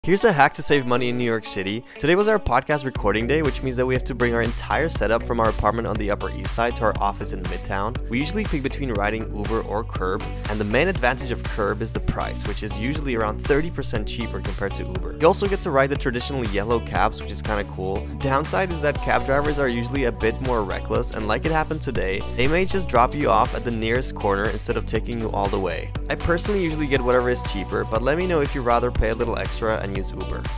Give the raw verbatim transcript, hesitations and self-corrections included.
Here's a hack to save money in New York City. Today was our podcast recording day, which means that we have to bring our entire setup from our apartment on the Upper East Side to our office in Midtown. We usually pick between riding Uber or Curb, and the main advantage of Curb is the price, which is usually around thirty percent cheaper compared to Uber. You also get to ride the traditional yellow cabs, which is kind of cool. Downside is that cab drivers are usually a bit more reckless, and like it happened today, they may just drop you off at the nearest corner instead of taking you all the way. I personally usually get whatever is cheaper, but let me know if you'd rather pay a little extra and use Uber.